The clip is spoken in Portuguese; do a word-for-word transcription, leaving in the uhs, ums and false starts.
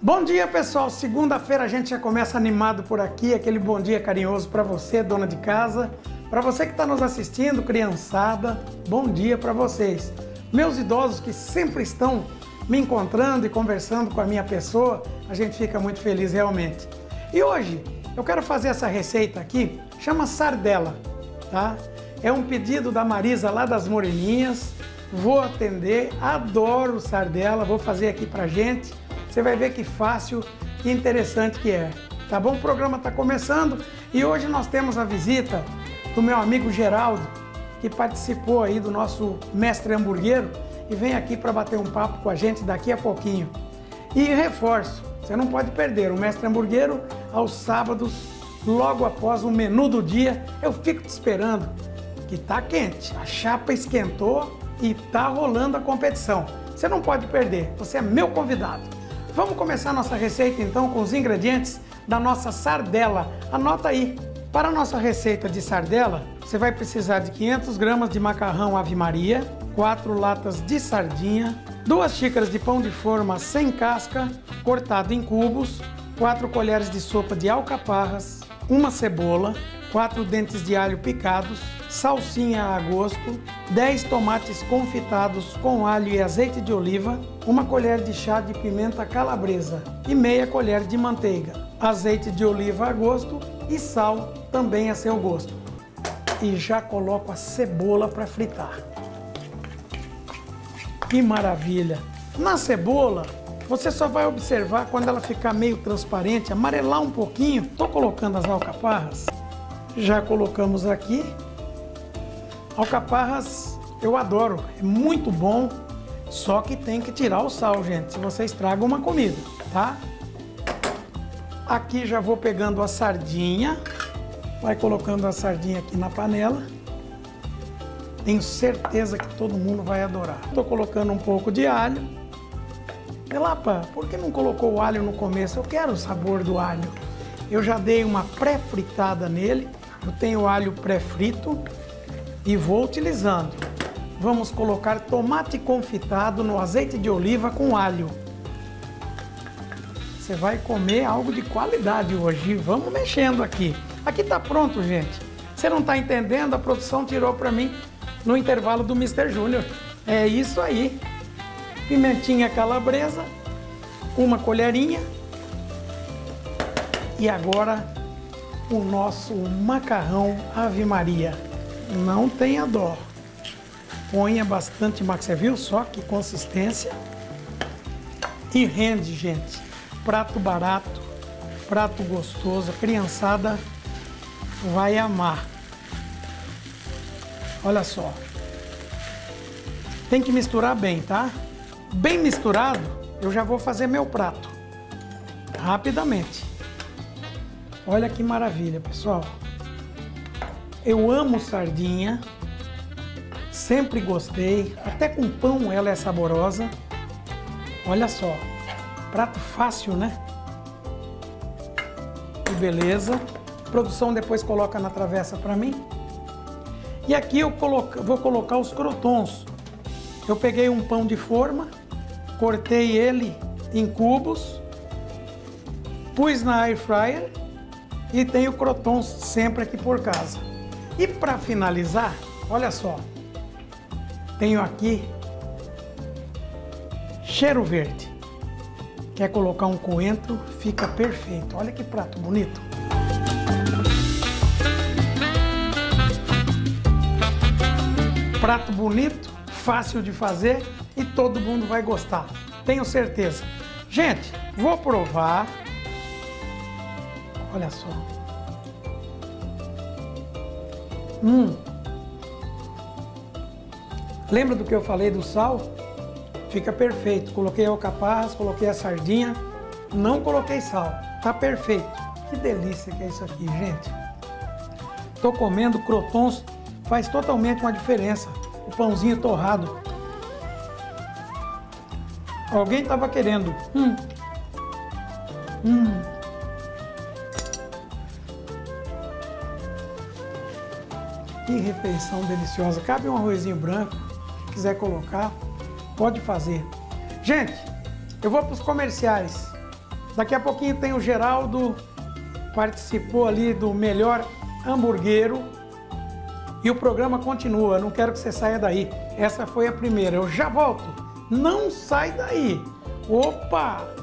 Bom dia, pessoal! Segunda-feira a gente já começa animado por aqui, aquele bom dia carinhoso para você, dona de casa, para você que está nos assistindo, criançada, bom dia para vocês. Meus idosos que sempre estão me encontrando e conversando com a minha pessoa, a gente fica muito feliz realmente. E hoje eu quero fazer essa receita aqui, chama sardela, tá? É um pedido da Marisa lá das Moreninhas, vou atender, adoro sardela, vou fazer aqui pra gente. Você vai ver que fácil e interessante que é, tá bom? O programa está começando e hoje nós temos a visita do meu amigo Geraldo, que participou aí do nosso Mestre Hamburguero e vem aqui para bater um papo com a gente daqui a pouquinho. E reforço, você não pode perder o Mestre Hamburguero aos sábados, logo após o menu do dia. Eu fico te esperando, que tá quente, a chapa esquentou e tá rolando a competição. Você não pode perder, você é meu convidado. Vamos começar nossa receita então com os ingredientes da nossa sardela. Anota aí. Para a nossa receita de sardela, você vai precisar de quinhentas gramas de macarrão Ave Maria, quatro latas de sardinha, duas xícaras de pão de forma sem casca, cortado em cubos, quatro colheres de sopa de alcaparras, uma cebola, quatro dentes de alho picados, salsinha a gosto, dez tomates confitados com alho e azeite de oliva, uma colher de chá de pimenta calabresa e meia colher de manteiga, azeite de oliva a gosto e sal também a seu gosto. E já coloco a cebola para fritar. Que maravilha! Na cebola, você só vai observar quando ela ficar meio transparente, amarelar um pouquinho. Estou colocando as alcaparras. Já colocamos aqui. Alcaparras eu adoro, é muito bom, só que tem que tirar o sal, gente, se você estraga uma comida, tá? Aqui já vou pegando a sardinha, vai colocando a sardinha aqui na panela. Tenho certeza que todo mundo vai adorar. Estou colocando um pouco de alho. Elapa, por que não colocou o alho no começo? Eu quero o sabor do alho. Eu já dei uma pré-fritada nele, eu tenho alho pré-frito. E vou utilizando. Vamos colocar tomate confitado no azeite de oliva com alho. Você vai comer algo de qualidade hoje. Vamos mexendo aqui. Aqui tá pronto, gente. Você não tá entendendo? A produção tirou para mim no intervalo do mister Júnior. É isso aí. Pimentinha calabresa, uma colherinha. E agora o nosso macarrão Ave Maria. Não tenha dó. Ponha bastante macarrão. Você viu só que consistência? E rende, gente. Prato barato, prato gostoso. A criançada vai amar. Olha só. Tem que misturar bem, tá? Bem misturado, eu já vou fazer meu prato. Rapidamente. Olha que maravilha, pessoal. Eu amo sardinha, sempre gostei, até com pão ela é saborosa. Olha só, prato fácil, né? Que beleza. A produção depois coloca na travessa para mim. E aqui eu coloco, vou colocar os crotons. Eu peguei um pão de forma, cortei ele em cubos, pus na air fryer e tenho crotons sempre aqui por casa. E para finalizar, olha só, tenho aqui cheiro verde. Quer colocar um coentro, fica perfeito. Olha que prato bonito. Prato bonito, fácil de fazer e todo mundo vai gostar. Tenho certeza. Gente, vou provar. Olha só. Hum. Lembra do que eu falei do sal? Fica perfeito. Coloquei alcaparras, coloquei a sardinha, não coloquei sal. Tá perfeito. Que delícia que é isso aqui, gente. Tô comendo crotons, faz totalmente uma diferença. O pãozinho torrado. Alguém tava querendo. Hum. Hum. Que refeição deliciosa. Cabe um arrozinho branco, se quiser colocar, pode fazer. Gente, eu vou para os comerciais. Daqui a pouquinho tem o Geraldo, participou ali do Melhor Hamburguero. E o programa continua, não quero que você saia daí. Essa foi a primeira, eu já volto. Não sai daí. Opa!